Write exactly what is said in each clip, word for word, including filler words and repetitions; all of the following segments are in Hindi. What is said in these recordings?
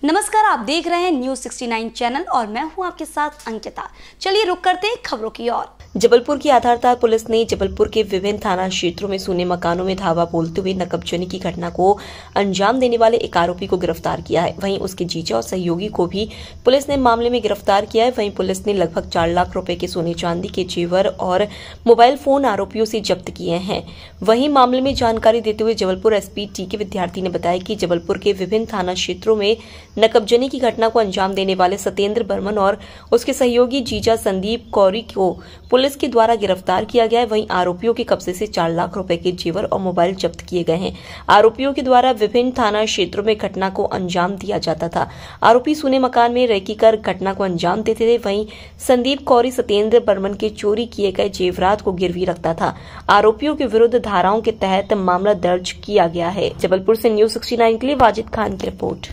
नमस्कार, आप देख रहे हैं न्यूज़ सिक्सटी नाइन चैनल और मैं हूं आपके साथ अंकिता। चलिए रुक करते हैं खबरों की ओर। जबलपुर की आधारतार पुलिस ने जबलपुर के विभिन्न थाना क्षेत्रों में सूने मकानों में धावा बोलते हुए नकबजनी की घटना को अंजाम देने वाले एक आरोपी को गिरफ्तार किया है। वहीं उसके जीजा और सहयोगी को भी पुलिस ने मामले में गिरफ्तार किया है। वहीं पुलिस ने लगभग चार लाख रुपए के सोने चांदी के जेवर और मोबाइल फोन आरोपियों से जब्त किए हैं। वहीं मामले में जानकारी देते हुए जबलपुर एसपी टी के विद्यार्थी ने बताया कि जबलपुर के विभिन्न थाना क्षेत्रों में नकबजनी की घटना को अंजाम देने वाले सत्येंद्र बर्मन और उसके सहयोगी जीजा संदीप कौरी को पुलिस के द्वारा गिरफ्तार किया गया है। वहीं आरोपियों के कब्जे से चार लाख रुपए के जेवर और मोबाइल जब्त किए गए हैं। आरोपियों के द्वारा विभिन्न थाना क्षेत्रों में घटना को अंजाम दिया जाता था। आरोपी सूने मकान में रेकी कर घटना को अंजाम देते थे। वहीं संदीप कौरी सत्येंद्र बर्मन के चोरी किए गए जेवरात को गिरवी रखता था। आरोपियों के विरुद्ध धाराओं के तहत मामला दर्ज किया गया है। जबलपुर से न्यूज़ सिक्सटी नाइन के लिए वाजिद खान की रिपोर्ट।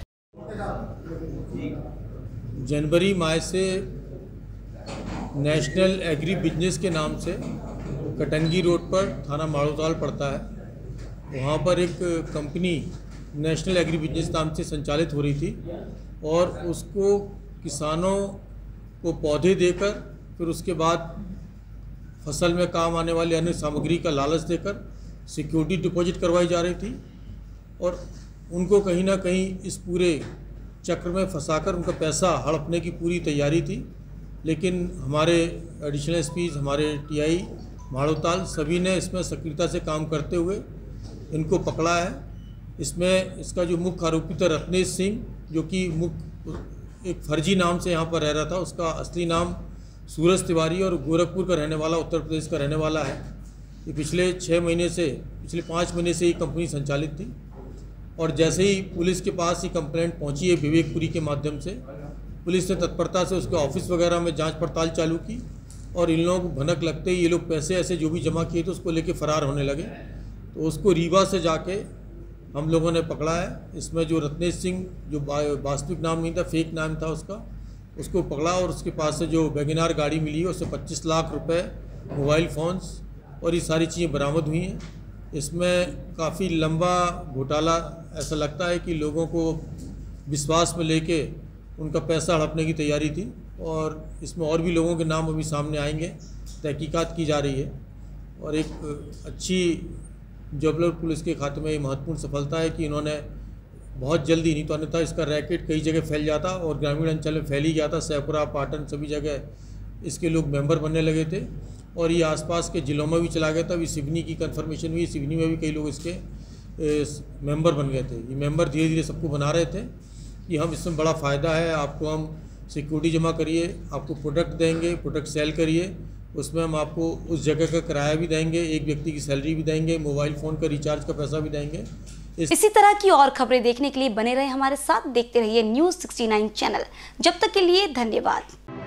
जनवरी माह से नेशनल एग्री बिजनेस के नाम से कटंगी रोड पर थाना माड़ोताल पड़ता है। वहाँ पर एक कंपनी नेशनल एग्री बिजनेस नाम से संचालित हो रही थी और उसको किसानों को पौधे देकर फिर उसके बाद फसल में काम आने वाली अन्य सामग्री का लालच देकर सिक्योरिटी डिपॉजिट करवाई जा रही थी और उनको कहीं ना कहीं इस पूरे चक्र में फंसाकर उनका पैसा हड़पने की पूरी तैयारी थी। लेकिन हमारे एडिशनल एसपीज, हमारे टीआई माड़ोताल सभी ने इसमें सक्रियता से काम करते हुए इनको पकड़ा है। इसमें इसका जो मुख्य आरोपी था रत्नेश सिंह, जो कि मुख्य एक फर्जी नाम से यहाँ पर रह रहा था। उसका असली नाम सूरज तिवारी और गोरखपुर का रहने वाला, उत्तर प्रदेश का रहने वाला है। ये पिछले छः महीने से पिछले पाँच महीने से ये कंपनी संचालित थी और जैसे ही पुलिस के पास ये कंप्लेंट पहुंची है विवेकपुरी के माध्यम से, पुलिस ने तत्परता से उसके ऑफिस वगैरह में जांच पड़ताल चालू की और इन लोगों को भनक लगते ही ये लोग पैसे ऐसे जो भी जमा किए थे उसको लेके फरार होने लगे। तो उसको रीवा से जाके हम लोगों ने पकड़ा है। इसमें जो रत्नेश सिंह, जो वास्तविक नाम नहीं था, फेक नाम था उसका, उसको पकड़ा और उसके पास से जो वैगनार गाड़ी मिली है उससे पच्चीस लाख रुपये, मोबाइल फ़ोन्स और ये सारी चीज़ें बरामद हुई हैं। इसमें काफ़ी लंबा घोटाला ऐसा लगता है कि लोगों को विश्वास में लेके उनका पैसा हड़पने की तैयारी थी और इसमें और भी लोगों के नाम अभी सामने आएंगे। तहकीकात की जा रही है और एक अच्छी जबलपुर पुलिस के खाते में ये महत्वपूर्ण सफलता है कि इन्होंने बहुत जल्दी, नहीं तो अन्यथा इसका रैकेट कई जगह फैल जाता और ग्रामीण अंचल में फैल ही गया था। सैपुरा, पाटन सभी जगह इसके लोग मेंबर बनने लगे थे और ये आसपास के ज़िलों में भी चला गया था। अभी सिवनी की कन्फर्मेशन हुई, सिवनी में भी कई लोग इसके मेंबर बन गए थे। ये मेंबर धीरे धीरे सबको बना रहे थे कि हम इसमें बड़ा फ़ायदा है, आपको हम सिक्योरिटी जमा करिए, आपको प्रोडक्ट देंगे, प्रोडक्ट सेल करिए, उसमें हम आपको उस जगह का किराया भी देंगे, एक व्यक्ति की सैलरी भी देंगे, मोबाइल फ़ोन का रिचार्ज का पैसा भी देंगे। इस... इसी तरह की और खबरें देखने के लिए बने रहे हमारे साथ, देखते रहिए न्यूज़ सिक्सटी नाइन चैनल। जब तक के लिए धन्यवाद।